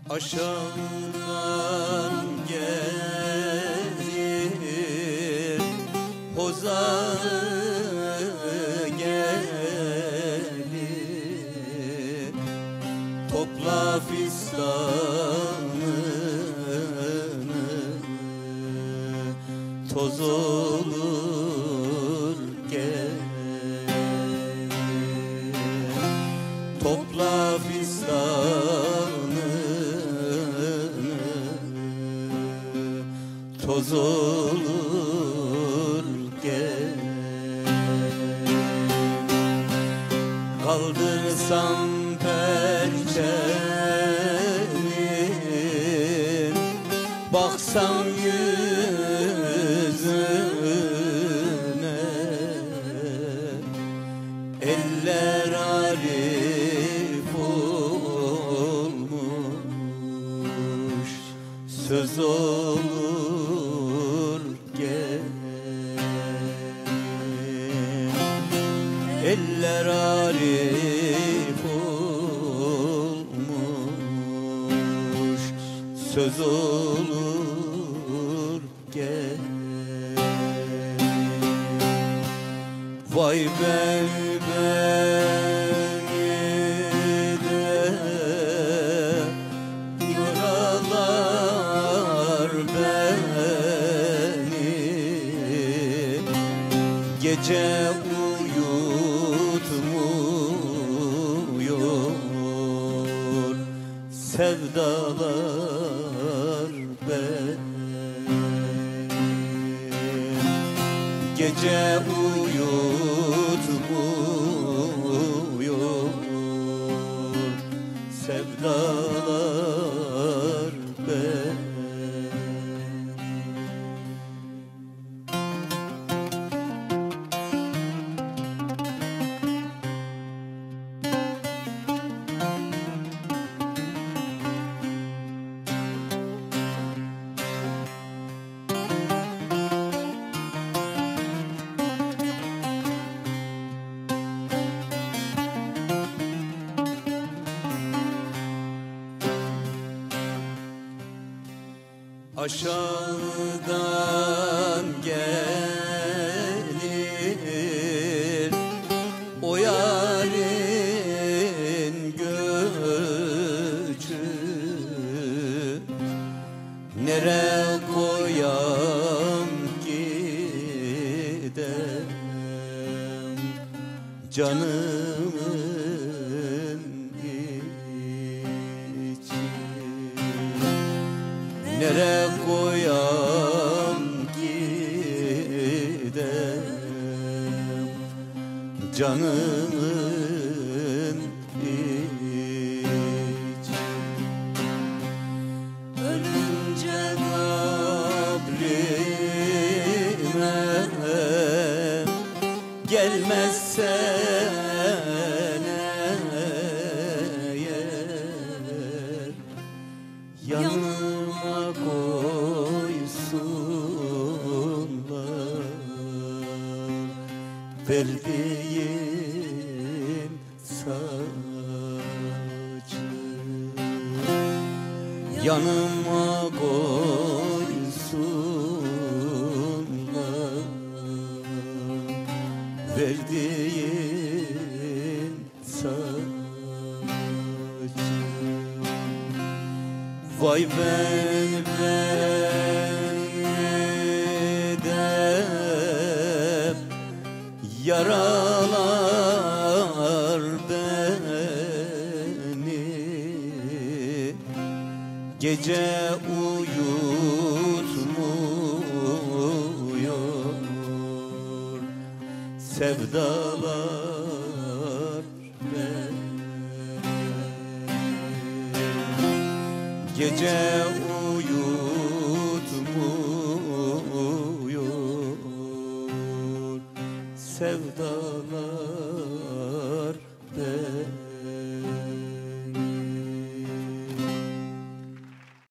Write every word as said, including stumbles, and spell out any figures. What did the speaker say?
Aşağıdan gelir hozağı gelir, topla fistanını, toz olur gel. Topla fistanını, toz olur gel. Kaldırsam perçemin, baksam yüzüne, eller arif olmuş, söz olur gel. Eller arif olmuş, söz olur gel. Vay ben beni de yaralar beni, gece uyutmuyor sevdalar beni, gece uyutmuyor sevdalar beni. Aşağıdan gelir o yarın göçü, nereye koyam gidem canımın içi, nereye koyam gidem canımın içi. Ölünce kabrime gelmezsen eğer, yanıma koysunlar verdiğin saçı, yanıma koysunlar verdiğin saçı. Vay ben beni de yaralar beni, gece uyutmuyor sevdalar beni, gece